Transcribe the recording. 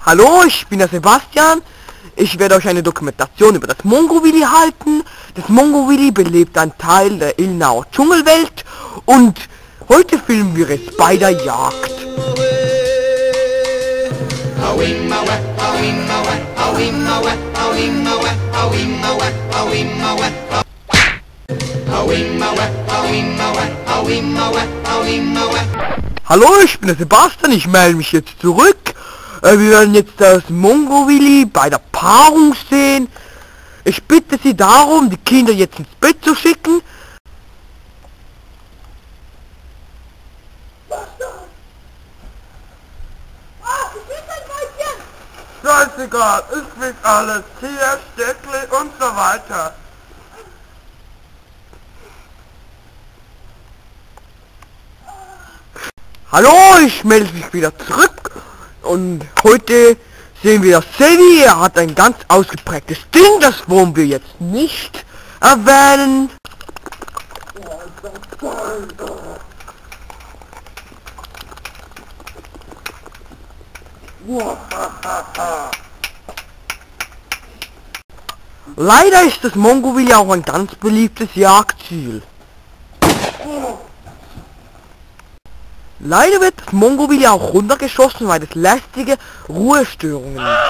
Hallo, ich bin der Sebastian. Ich werde euch eine Dokumentation über das Mongo-Willi halten. Das Mongo-Willi belebt einen Teil der Ilmenauer Dschungelwelt und heute filmen wir es bei der Jagd. Hallo, ich bin der Sebastian, ich melde mich jetzt zurück. Wir werden jetzt das Mongo-Willi bei der Paarung sehen. Ich bitte Sie darum, die Kinder jetzt ins Bett zu schicken. Scheißegal, ich will alles. Hier, Steckli und so weiter. Hallo, ich melde mich wieder zurück. Und heute sehen wir das Sevi, er hat ein ganz ausgeprägtes Ding, das wollen wir jetzt nicht erwähnen. Leider ist das Mongo-Willi auch ein ganz beliebtes Jagdziel. Leider wird das Mongo-Willi auch runtergeschossen, weil es lästige Ruhestörungen